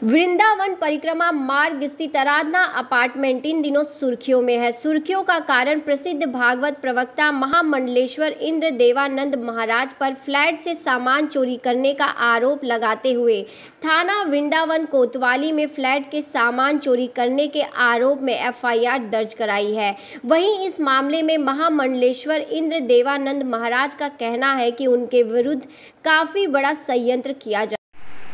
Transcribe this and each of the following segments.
वृंदावन परिक्रमा मार्ग स्थित आराधना अपार्टमेंट इन दिनों सुर्खियों में है। सुर्खियों का कारण प्रसिद्ध भागवत प्रवक्ता महामंडलेश्वर इंद्र देवानंद महाराज पर फ्लैट से सामान चोरी करने का आरोप लगाते हुए थाना वृंदावन कोतवाली में फ्लैट के सामान चोरी करने के आरोप में एफआईआर दर्ज कराई है। वहीं इस मामले में महामंडलेश्वर इंद्र देवानंद महाराज का कहना है कि उनके विरुद्ध काफी बड़ा षड्यंत्र किया जा।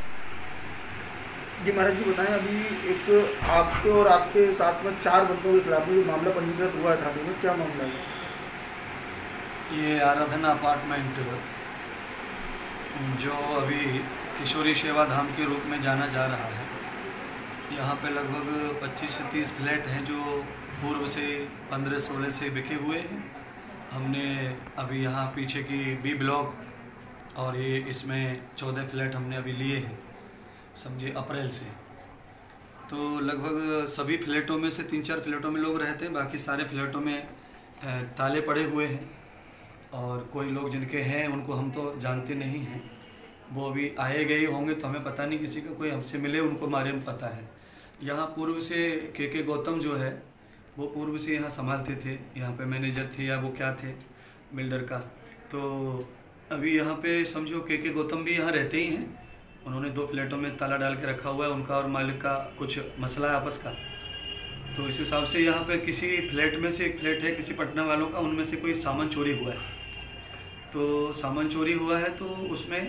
जी महाराज जी बताएं, अभी एक आपके और आपके साथ में 4 बंदों के खिलाफ जो मामला पंजीकृत हुआ है थाने में, क्या मामला है? ये आराधना अपार्टमेंट जो अभी किशोरी सेवा धाम के रूप में जाना जा रहा है, यहाँ पे लगभग 25 से 30 फ्लैट हैं जो पूर्व से 15-16 से बिके हुए हैं। हमने अभी यहाँ पीछे की बी ब्लॉक और ये इसमें 14 फ्लैट हमने अभी लिए हैं, समझिए अप्रैल से। तो लगभग सभी फ्लैटों में से 3-4 फ्लैटों में लोग रहते हैं, बाकी सारे फ्लैटों में ताले पड़े हुए हैं और कोई लोग जिनके हैं उनको हम तो जानते नहीं हैं, वो अभी आए गए होंगे तो हमें पता नहीं, किसी का कोई हमसे मिले उनको बारे में पता है। यहाँ पूर्व से के गौतम जो है वो पूर्व से यहाँ संभालते थे, यहाँ पे मैनेजर थे या वो क्या थे बिल्डर का। तो अभी यहाँ पे समझो के गौतम भी यहाँ रहते ही हैं। उन्होंने 2 फ्लैटों में ताला डाल के रखा हुआ है, उनका और मालिक का कुछ मसला है आपस का। तो इस हिसाब से यहाँ पे किसी फ्लैट में से एक फ्लैट है किसी पटना वालों का, उनमें से कोई सामान चोरी हुआ है। तो सामान चोरी हुआ है तो उसमें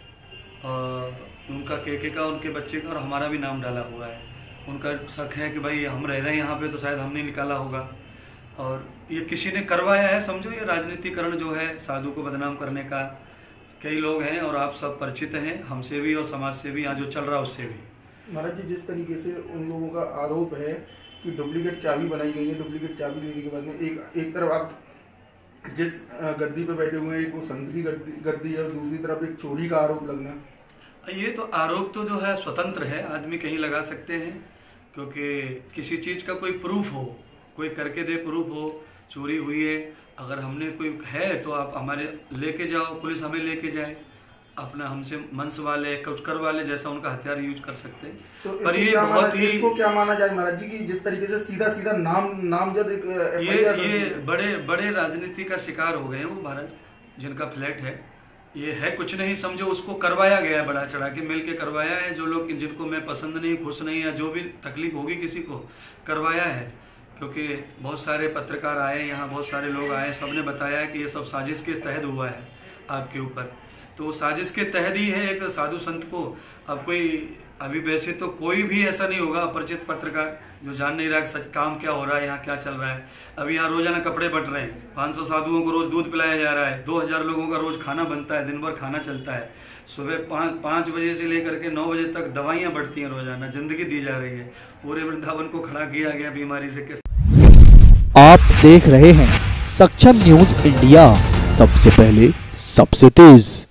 उनका के का, उनके बच्चे का और हमारा भी नाम डाला हुआ है। उनका शक है कि भाई हम रह रहे हैं यहाँ पे तो शायद हमने निकाला होगा और ये किसी ने करवाया है। समझो ये राजनीतिकरण जो है साधु को बदनाम करने का, कई लोग हैं और आप सब परिचित हैं हमसे भी और समाज से भी, यहाँ जो चल रहा है उससे भी। महाराज जी जिस तरीके से उन लोगों का आरोप है कि डुप्लीकेट चाबी बनाई गई है, डुप्लीकेट चाबी लेने के बाद में एक तरफ आप जिस गद्दी पे बैठे हुए हैं एक वो संतरी गद्दी है और दूसरी तरफ एक चोरी का आरोप लगना, ये तो आरोप तो जो है स्वतंत्र है, आदमी कहीं लगा सकते हैं, क्योंकि किसी चीज़ का कोई प्रूफ हो, कोई करके दे प्रूफ हो चोरी हुई है, अगर हमने कोई है तो आप हमारे लेके जाओ, पुलिस हमें लेके जाए, अपना हमसे मंस वाले कुछ कर वाले जैसा उनका हथियार यूज कर सकते हैं। तो पर ये बहुत ही इसको क्या माना जाए महाराज जी की जिस तरीके से सीधा नामजद ये बड़े राजनीति का शिकार हो गए हैं वो महाराज, जिनका फ्लैट है ये है कुछ नहीं, समझो उसको करवाया गया है, बढ़ा चढ़ा के मिल के करवाया है। जो लोग जिनको मैं पसंद नहीं, खुश नहीं, या जो भी तकलीफ होगी किसी को करवाया है, क्योंकि बहुत सारे पत्रकार आए यहाँ, बहुत सारे लोग आए, सबने बताया कि ये सब साजिश के तहत हुआ है आपके ऊपर। तो साजिश के तहत ही है एक साधु संत को। अब कोई अभी वैसे तो कोई भी ऐसा नहीं होगा अपरिचित पत्रकार जो जान नहीं रहा कि सच काम क्या हो रहा है, यहाँ क्या चल रहा है। अभी यहाँ रोजाना कपड़े बट रहे हैं, 500 साधुओं को रोज दूध पिलाया जा रहा है, 2000 लोगों का रोज खाना बनता है, दिन भर खाना चलता है, सुबह 5 बजे से लेकर के 9 बजे तक दवाइयाँ बढ़ती हैं, रोजाना जिंदगी दी जा रही है। पूरे वृंदावन को खड़ा किया गया बीमारी से। आप देख रहे हैं सक्षम न्यूज इंडिया, सबसे पहले सबसे तेज।